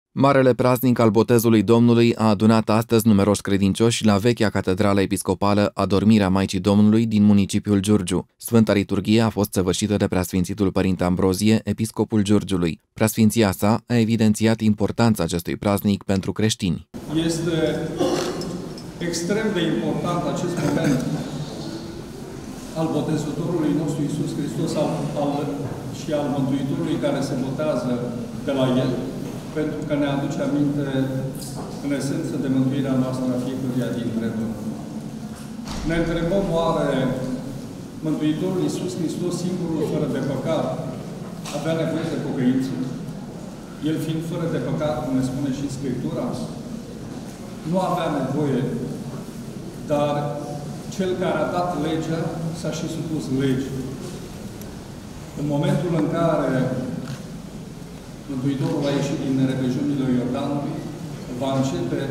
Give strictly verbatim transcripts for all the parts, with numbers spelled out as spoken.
Marele praznic al botezului Domnului a adunat astăzi numeroși credincioși la vechea catedrală episcopală Adormirea Maicii Domnului din municipiul Giurgiu. Sfânta liturghie a fost săvârșită de preasfințitul părinte Ambrozie, episcopul Giurgiului. Preasfinția sa a evidențiat importanța acestui praznic pentru creștini. Este extrem de important acest moment al botezătorului nostru Iisus Hristos al, al, și al Mântuitorului care se botează de la El, pentru că ne aduce aminte, în esență, de mântuirea noastră a fiecăruia dintre noi. Ne întrebăm, oare Mântuitorul Iisus Hristos, singurul fără de păcat, avea nevoie de pocăință? El fiind fără de păcat, cum ne spune și Scriptura, nu avea nevoie, dar Cel care a dat legea s-a și supus legii. În momentul în care Mântuitorul a ieșit din repejunile Iordanului, va începe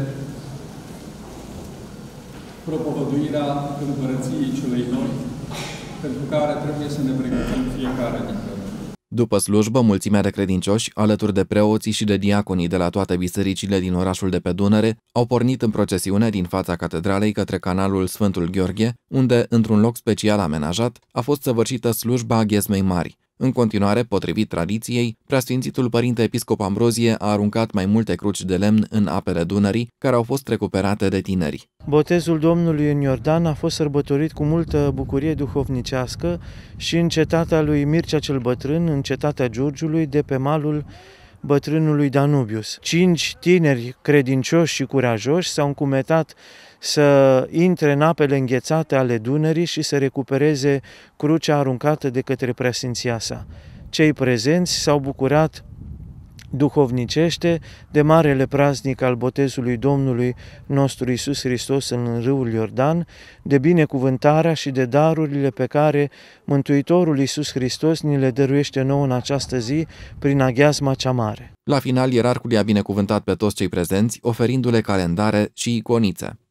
propovăduirea Împărăției celei noi, pentru care trebuie să ne pregătim fiecare dintre noi. După slujbă, mulțimea de credincioși, alături de preoții și de diaconii de la toate bisericile din orașul de pe Dunăre, au pornit în procesiune din fața catedralei către canalul Sfântul Gheorghe, unde, într-un loc special amenajat, a fost săvârșită slujba Ghezmei Mari. În continuare, potrivit tradiției, preasfințitul părinte episcop Ambrozie a aruncat mai multe cruci de lemn în apele Dunării, care au fost recuperate de tineri. Botezul Domnului în Iordan a fost sărbătorit cu multă bucurie duhovnicească și în cetatea lui Mircea cel Bătrân, în cetatea Giurgiului, de pe malul bătrânului Danubius. Cinci tineri credincioși și curajoși s-au încumetat să intre în apele înghețate ale Dunării și să recupereze crucea aruncată de către preasfinția sa. Cei prezenți s-au bucurat duhovnicește de marele praznic al botezului Domnului nostru Iisus Hristos în râul Iordan, de binecuvântarea și de darurile pe care Mântuitorul Iisus Hristos ni le dăruiește nouă în această zi prin aghiazma cea mare. La final, ierarhul i-a binecuvântat pe toți cei prezenți, oferindu-le calendare și iconițe.